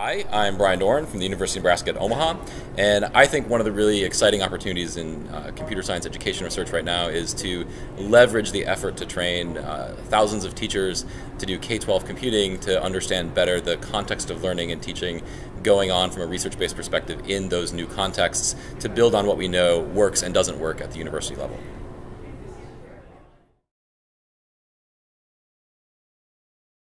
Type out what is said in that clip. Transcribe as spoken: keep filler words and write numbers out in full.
Hi, I'm Brian Dorn from the University of Nebraska at Omaha, and I think one of the really exciting opportunities in uh, computer science education research right now is to leverage the effort to train uh, thousands of teachers to do K twelve computing to understand better the context of learning and teaching going on from a research-based perspective in those new contexts to build on what we know works and doesn't work at the university level.